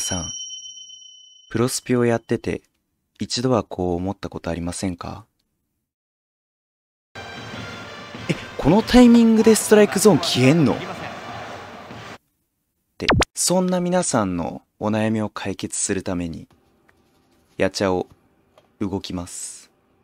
さん、プロスピをやってて、一度はこう思ったことありませんか？このタイミングでストライクゾーン消えんの？って、そんな皆さんのお悩みを解決するために、ヤチャを動きます。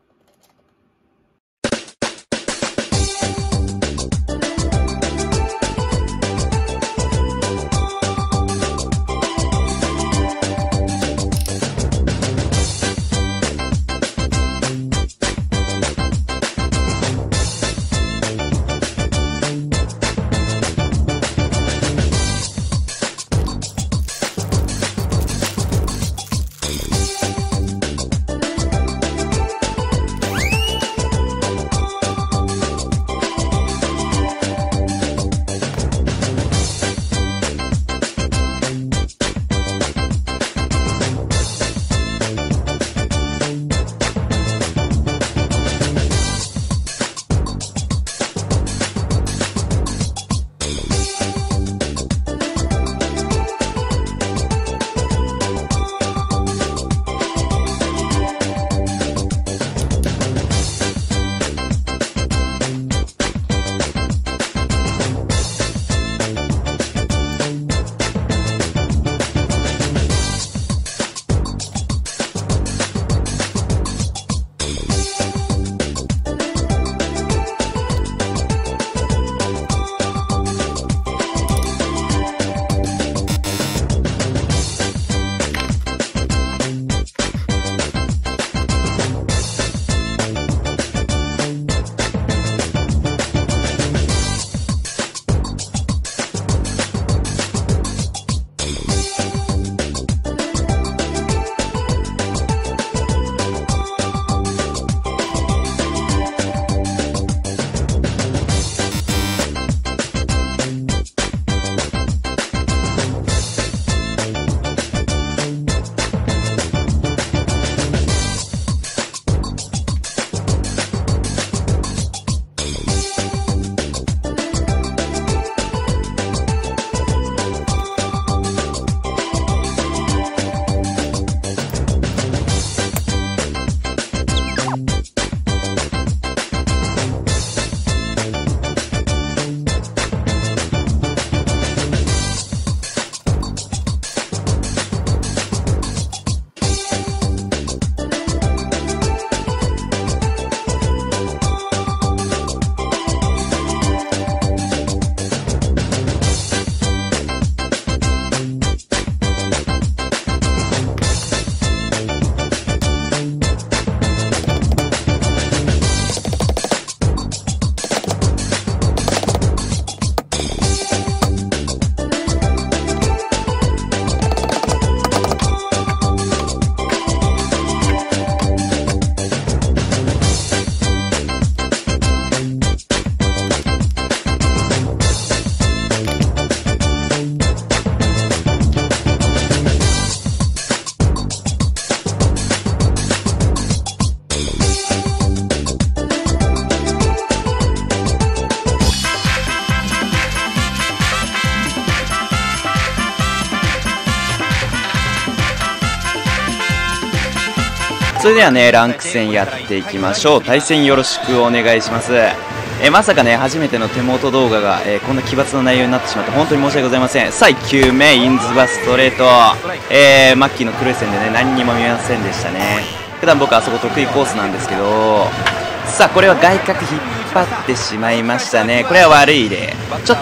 それではね、ランク戦やっていきましょう。対戦よろしくお願いします。まさかね、初めての手元動画が、こんな奇抜な内容になってしまって本当に申し訳ございません。さあ、1球目、インズバストレート。マッキーの黒い線でね、何にも見えませんでしたね。普段僕はあそこ得意コースなんですけど、さあ、これは外角引っ張ってしまいましたね。これは悪い例。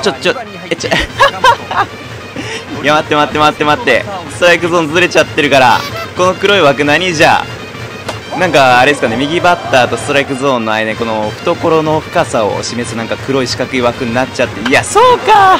いや、待って。ストライクゾーンずれちゃってるから、この黒い枠何じゃ。なんかあれですかね、右バッターとストライクゾーンの間にこの懐の深さを示すなんか黒い四角い枠になっちゃって、いや、そうか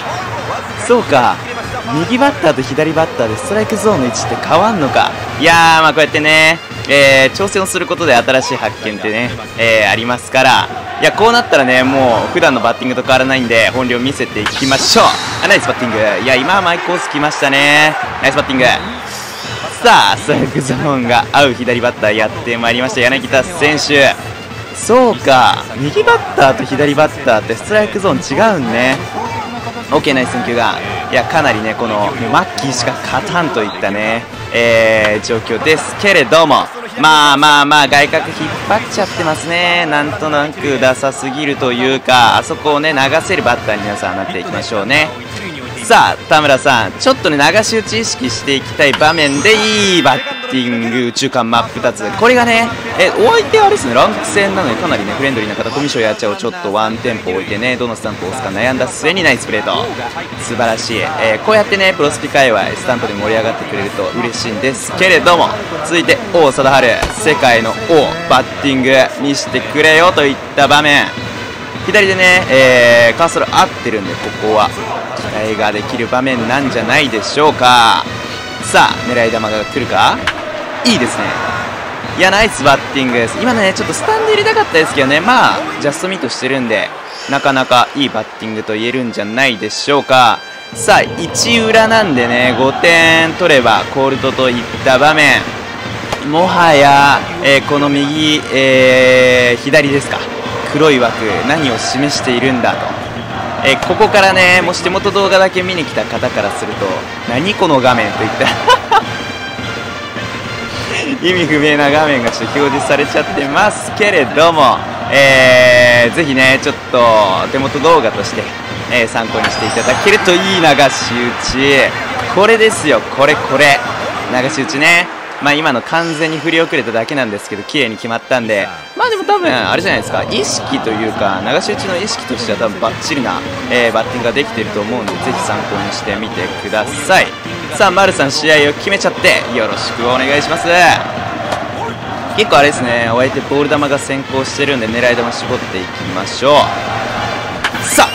右バッターと左バッターでストライクゾーンの位置って変わんのか。いやー、まあこうやってね、挑戦をすることで新しい発見ってね、ありますから、いや、こうなったらね、もう普段のバッティングと変わらないんで本領見せていきましょう。ナイスバッティング。いや、今はマイコース来ましたね。ナイスバッティング。さあ、ストライクゾーンが合う左バッターやってまいりました、柳田選手。そうか、右バッターと左バッターってストライクゾーン違うんね。 OK、ナイス選球が。いいやかなりねこのマッキーしか勝たんといったね、状況ですけれども、まあ外角引っ張っちゃってますね。なんとなくダサすぎるというか、あそこをね流せるバッターに皆さんなっていきましょうね。さあ田村さん、ちょっとね流し打ち意識していきたい場面でいいバッティング、中間真っ二つ、これがねお相手はあれですね、ランク戦なのでかなりねフレンドリーな方、コミュ障やっちゃをちょっとワンテンポ置いてね、どのスタンプを押すか悩んだ末にナイスプレート、素晴らしい。こうやってねプロスピ界隈スタンプで盛り上がってくれると嬉しいんですけれども、続いて王貞治、世界の王バッティング見せてくれよといった場面、左でね、カーソル合ってるんで、ここは期待ができる場面なんじゃないでしょうか。さあ狙い球が来るか、いいですね。いやナイスバッティングです。今ねちょっとスタンド入れたかったですけどね、まあジャストミートしてるんでなかなかいいバッティングと言えるんじゃないでしょうか。さあ1裏なんでね5点取ればコールドといった場面、もはや、この右、左ですか、黒い枠何を示しているんだと、ここからねもし手元動画だけ見に来た方からすると何この画面といった意味不明な画面がちょっと表示されちゃってますけれども、ぜひねちょっと手元動画として、参考にしていただけるといい。流し打ち、これですよ、これ流し打ちね。まあ今の完全に振り遅れただけなんですけど綺麗に決まったんで、まあでも多分あれじゃないですか、意識というか流し打ちの意識としては多分バッチリな、バッティングができていると思うんで、ぜひ参考にしてみてください。さあ丸さん試合を決めちゃってよろしくお願いします。結構あれですね、お相手ボール球が先行してるんで狙い球絞っていきましょう。さあ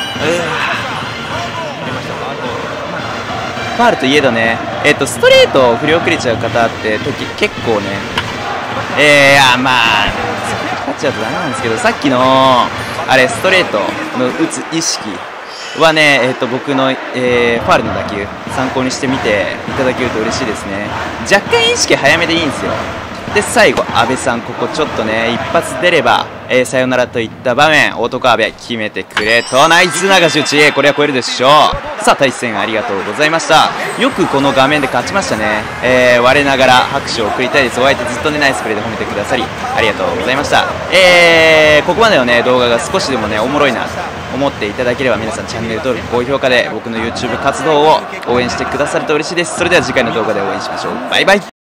ファールといえどね、ストレートを振り遅れちゃう方って時結構ね、まあ勝っちゃうとダメなんですけど、さっきのあれストレートの打つ意識はね、僕の、ファールの打球参考にしてみていただけると嬉しいですね。若干意識早めでいいんですよ。で最後阿部さん、ここちょっとね一発出れば、さよならといった場面、男阿部決めてくれと、ナイス流し打ち、これは超えるでしょう。さあ対戦ありがとうございました。よくこの画面で勝ちましたね。我ながら拍手を送りたいです。お相手ずっとねナイスプレーで褒めてくださりありがとうございました。ここまでのね動画が少しでもねおもろいなと思っていただければ、皆さんチャンネル登録高評価で僕の YouTube 活動を応援してくださると嬉しいです。それでは次回の動画でお会いしましょう。バイバイ。